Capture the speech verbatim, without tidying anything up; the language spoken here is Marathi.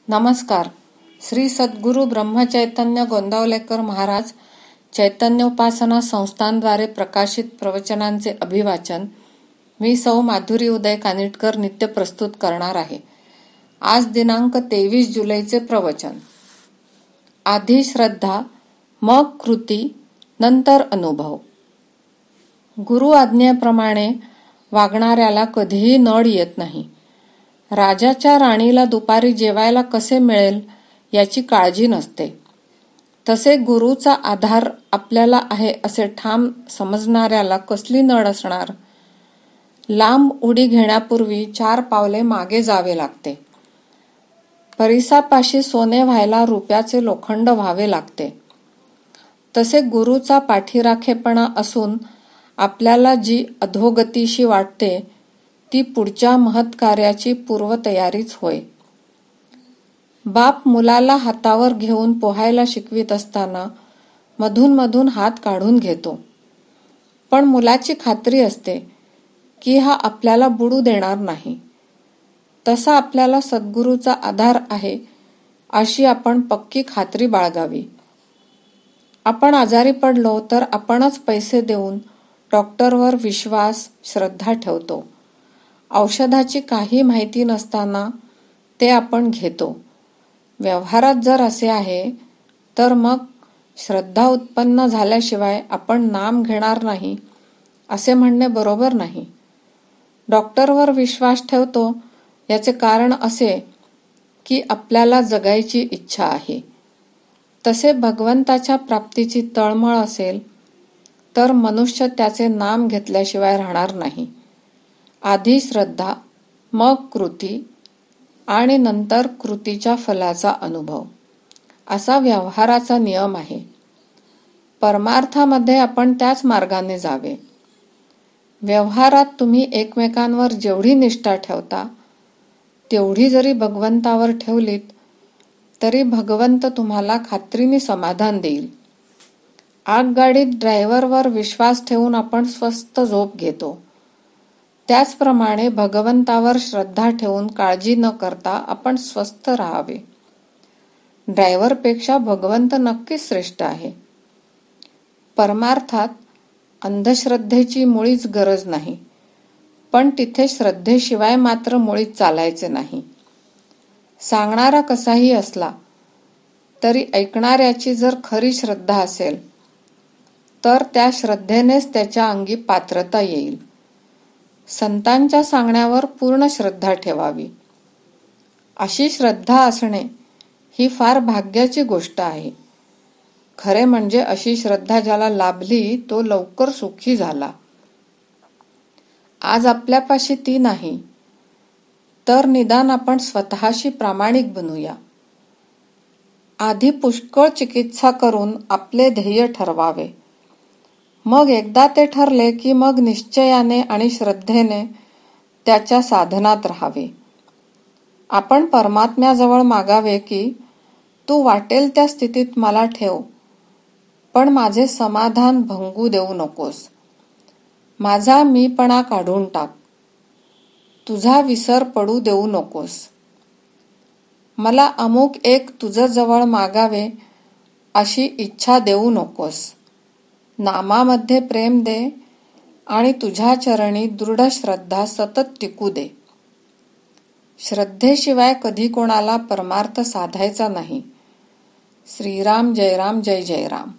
नमस्कार. श्री सद्गुरू ब्रह्मचैतन्य गोंदावलेकर महाराज चैतन्योपासना संस्थांद्वारे प्रकाशित प्रवचनांचे अभिवाचन मी सौ माधुरी उदय कानिटकर नित्य प्रस्तुत करणार आहे. आज दिनांक तेवीस जुलैचे प्रवचन. आधी श्रद्धा, मग कृती, नंतर अनुभव. गुरु आज्ञेप्रमाणे वागणाऱ्याला कधीही नड येत नाही. राजाच्या राणीला दुपारी जेवायला कसे मिळेल याची काळजी नसते. तसे गुरुचा आधार आपल्याला आहे असे ठाम समजणाऱ्याला कसली नड असणार. लांब उडी घेण्यापूर्वी चार पावले मागे जावे लागते. परिसापाशी सोने व्हायला रुपयाचे लोखंड व्हावे लागते. तसे गुरुचा पाठीराखेपणा असून आपल्याला जी अधोगतीशी वाटते ती पुढच्या महत्कार्याची पूर्वतयारीच होय. बाप मुलाला हातावर घेऊन पोहायला शिकवित असताना मधून मधून हात काढून घेतो, पण मुलाची खात्री असते की हा आपल्याला बुडू देणार नाही. तसा आपल्याला सद्गुरूचा आधार आहे अशी आपण पक्की खात्री बाळगावी. आपण आजारी पडलो तर आपणच पैसे देऊन डॉक्टरवर विश्वास, श्रद्धा ठेवतो. औषधाची काही माहिती नसताना ते आपण घेतो. व्यवहारात जर असे आहे तर मग श्रद्धा उत्पन्न झाल्याशिवाय आपण नाम घेणार नाही असे म्हणणे बरोबर नाही. डॉक्टरवर विश्वास ठेवतो याचे कारण असे की आपल्याला जगायची इच्छा आहे. तसे भगवंताच्या प्राप्तीची तळमळ असेल तर मनुष्य त्याचे नाम घेतल्याशिवाय राहणार नाही. आधी श्रद्धा, मग कृती आणि नंतर कृतीच्या फलाचा अनुभव असा व्यवहाराचा नियम आहे. परमार्थामध्ये आपण त्याच मार्गाने जावे. व्यवहारात तुम्ही एकमेकांवर जेवढी निष्ठा ठेवता तेवढी जरी भगवंतावर ठेवलीत तरी भगवंत तुम्हाला खात्रीने समाधान देईल. आगगाडीत ड्रायव्हरवर विश्वास ठेवून आपण स्वस्त झोप घेतो, त्याचप्रमाणे भगवंतावर श्रद्धा ठेवून काळजी न करता आपण स्वस्थ राहावे. ड्रायव्हरपेक्षा भगवंत नक्कीच श्रेष्ठ आहे. परमार्थात अंधश्रद्धेची मुळीच गरज नाही, पण तिथे श्रद्धेशिवाय मात्र मुळीच चालायचे नाही. सांगणारा कसाही असला तरी ऐकणाऱ्याची जर खरी श्रद्धा असेल तर त्या श्रद्धेनेच त्याच्या अंगी पात्रता येईल. संतांच्या सांगण्यावर पूर्ण श्रद्धा ठेवावी. अशी श्रद्धा असणे ही फार भाग्याची गोष्ट आहे. खरे म्हणजे अशी श्रद्धा ज्याला लाभली तो लवकर सुखी झाला. आज आपल्यापाशी ती नाही तर निदान आपण स्वतःशी प्रामाणिक बनूया. आधी पुष्कळ चिकित्सा करून आपले ध्येय ठरवावे. मग एकदा ते ठरले की मग निश्चयाने आणि श्रद्धेने त्याच्या साधनात राहावे. आपण परमात्म्याजवळ मागावे की तू वाटेल त्या स्थितीत मला ठेव, पण माझे समाधान भंगू देऊ नकोस. माझा मीपणा काढून टाक. तुझा विसर पडू देऊ नकोस. मला अमुक एक तुझं जवळ मागावे अशी इच्छा देऊ नकोस. नामामध्ये प्रेम दे आणि तुझ्या चरणी दृढ श्रद्धा सतत टिकू दे. श्रद्धेशिवाय कधी कोणाला परमार्थ साधायचा नाही. श्रीराम जय राम जय जय राम.